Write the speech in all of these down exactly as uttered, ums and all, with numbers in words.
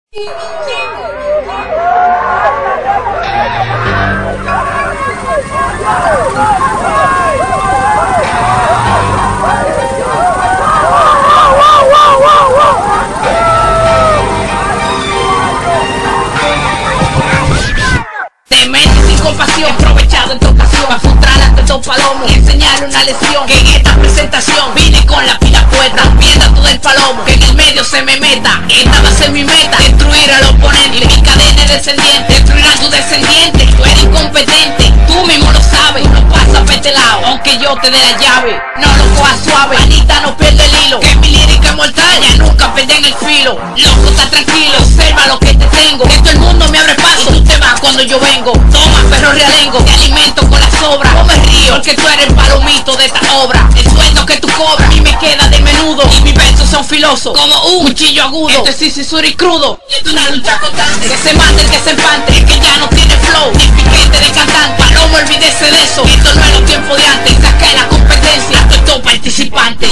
Te metes sin compasión, aprovechado en tu ocasión para frustrar ante estos palomos y enseñarle una lección. Que en esta presentación vine con la pila puesta, viendo todo el palomo, que en el medio se me meta. Esta va a ser mi meta, destruir al oponente. Mi cadena es descendiente, destruir a tu descendiente. Tú eres incompetente, tú mismo lo sabes. Tú no pasas para este lado, aunque yo te dé la llave. No lo cojas suave, Anita no pierde el hilo. Que mi lírica es mortal, ya nunca perdí en el filo. Loco, está tranquilo, observa lo que te tengo. Que todo el mundo me abre paso y tú te vas cuando yo vengo. Toma, perro realengo, te alimento con la sobra. No me río, porque tú eres el palomito de esta obra. El sueldo que tú cobras a mí me queda de menudo. Y mis versos son filosos, como un cuchillo agudo. Este es Sisi Suri crudo, y esto es una lucha constante. Que se mate el que se empante, el que ya no tiene flow, ni piquete de cantante. Palomo, olvídese de eso, esto no es los tiempos de antes. Saqué la competencia, estoy todo participante.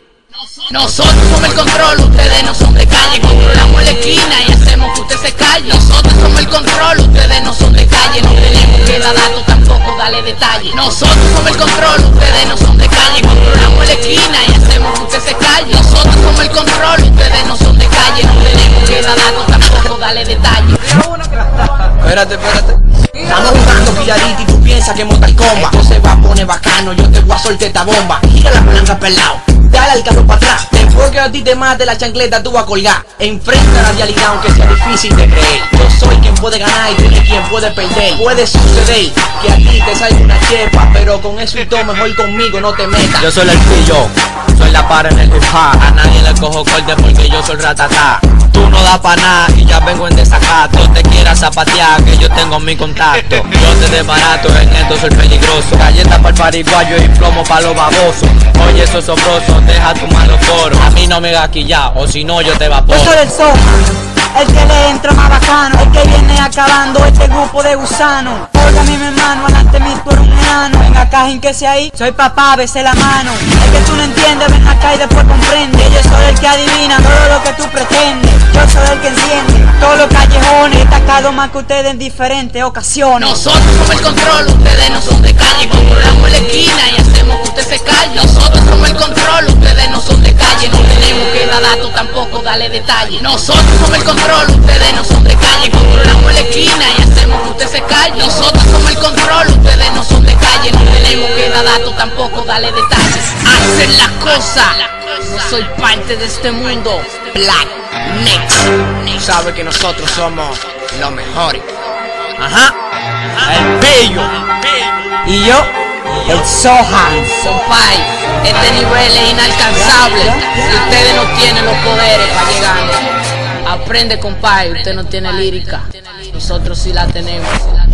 Nosotros somos el control, ustedes no son de calle. Controlamos la esquina y hacemos que usted se calle. Nosotros somos el control, ustedes no son de calle. No tenemos que dar datos, tampoco darle detalles. Nosotros somos el control, ustedes no son de calle. Controlamos la esquina y hacemos que usted se calle. Nosotros somos el control, ustedes no son de calle. No tenemos que dar datos, tampoco darle detalles. Espérate, espérate. Estamos jugando pilladito y tú piensas que Mortal Kombat. Esto se va a poner bacano, yo te voy a soltar esta bomba. Gira la palanca pelado, dale al carro para atrás. Después que a ti te mate la chancleta tú vas a colgar. Enfrenta la realidad aunque sea difícil de creer. Yo soy quien puede ganar y tú eres quien puede perder. Puede suceder que a ti te salga una chepa, pero con eso y todo mejor conmigo no te metas. Yo soy el pillo, soy la para en el hip hop. A nadie le cojo corte porque yo soy ratatá. Tú no das pa' nada y ya vengo en desacato. Te quieras zapatear que yo tengo mi contacto. Yo te desbarato, en esto soy peligroso. Galleta para el pariguayo y plomo pa' los babosos. Oye, eso es sobroso, deja tu mano foro. A mí no me gaquilla, o si no yo te evaporo. Yo soy el Soja, el que le entra más bacano, el que viene acabando este grupo de gusanos. Oiga mi hermano, adelante mí tú eres un enano. Ven acá, que sea ahí, soy papá, besé la mano. El que tú no entiendes, ven acá y después comprende. Yo soy el que adivina todo lo que tú pretendes. Yo soy el que enciende todos los callejones. He atacado más que ustedes en diferentes ocasiones. Nosotros somos el control, ustedes no son de calle. Controlamos la esquina y hacemos que usted se calle. Nosotros somos el control, ustedes no son de calle. No tenemos que dar datos, tampoco darle detalles. Nosotros somos el control, ustedes no son de calle. Controlamos la esquina y hacemos que usted se calle. Nosotros somos el control, ustedes no son de calle. No tenemos que dar datos, tampoco darle detalles. Hacen las cosas, no soy parte de este mundo. Black Next. Sabes que nosotros somos los mejores. Ajá, el pillo. Y yo, el Soja. Compay, este nivel es inalcanzable. Si ustedes no tienen los poderes para llegar, aprende, compay. Usted no tiene lírica, nosotros sí la tenemos.